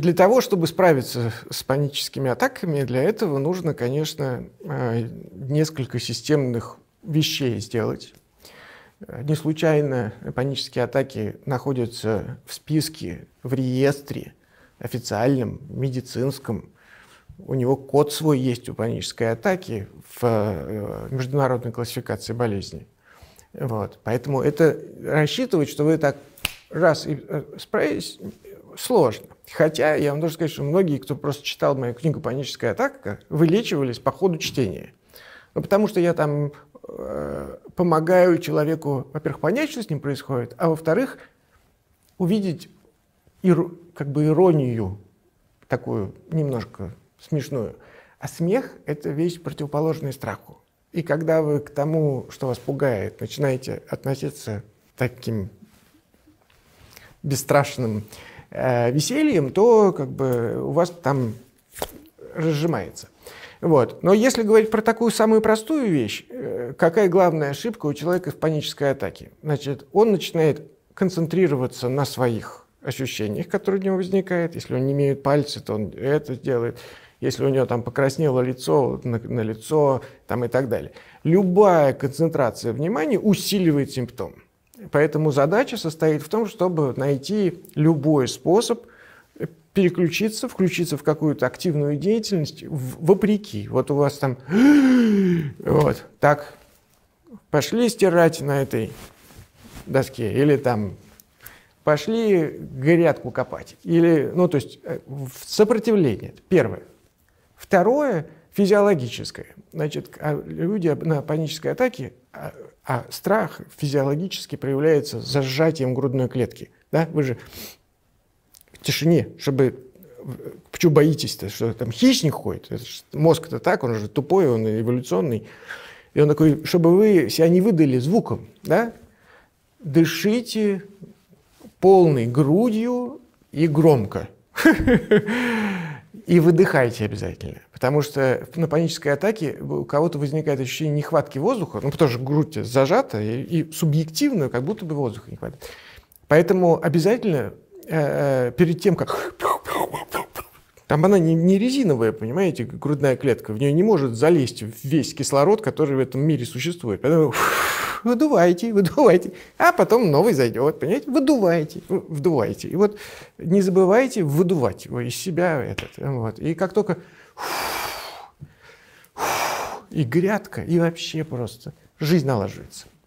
Для того, чтобы справиться с паническими атаками, для этого нужно, конечно, несколько системных вещей сделать. Не случайно панические атаки находятся в списке, в реестре официальном, медицинском. У него код свой есть у панической атаки в международной классификации болезней. Вот. Поэтому это рассчитывать, что вы так раз и справились, сложно. Хотя я вам должен сказать, что многие, кто просто читал мою книгу «Паническая атака», вылечивались по ходу чтения. Ну, потому что я там помогаю человеку, во-первых, понять, что с ним происходит, а во-вторых, увидеть как бы иронию такую немножко смешную. А смех – это вещь противоположная страху. И когда вы к тому, что вас пугает, начинаете относиться таким бесстрашным весельем, то как бы у вас там разжимается. Вот. Но если говорить про такую самую простую вещь, какая главная ошибка у человека в панической атаке? Значит, он начинает концентрироваться на своих ощущениях, которые у него возникают. Если он не имеет пальцы, то он это делает. Если у него там покраснело лицо, на лицо там, и так далее. Любая концентрация внимания усиливает симптом. Поэтому задача состоит в том, чтобы найти любой способ переключиться, включиться в какую-то активную деятельность вопреки. Вот у вас там, вот, так, пошли стирать на этой доске, или там пошли грядку копать, или, ну, то есть сопротивление, первое. Второе, физиологическое. Значит, люди на панической атаке, страх физиологически проявляется за сжатием грудной клетки. Да? Вы же в тишине, чтобы... Почему боитесь-то, что там хищник ходит? Мозг-то так, он же тупой, он эволюционный. И он такой, чтобы вы себя не выдали звуком, да? Дышите полной грудью и громко. И выдыхайте обязательно. Потому что на панической атаке у кого-то возникает ощущение нехватки воздуха, ну, потому что грудь зажата, и субъективно, как будто бы воздуха не хватает. Поэтому обязательно перед тем, как... Там она не резиновая, понимаете, грудная клетка. В нее не может залезть весь кислород, который в этом мире существует. Поэтому выдувайте, а потом новый зайдет, понимаете? Вдувайте. И вот не забывайте выдувать его из себя. Вот. И как только... И грядка, и вообще просто жизнь налаживается.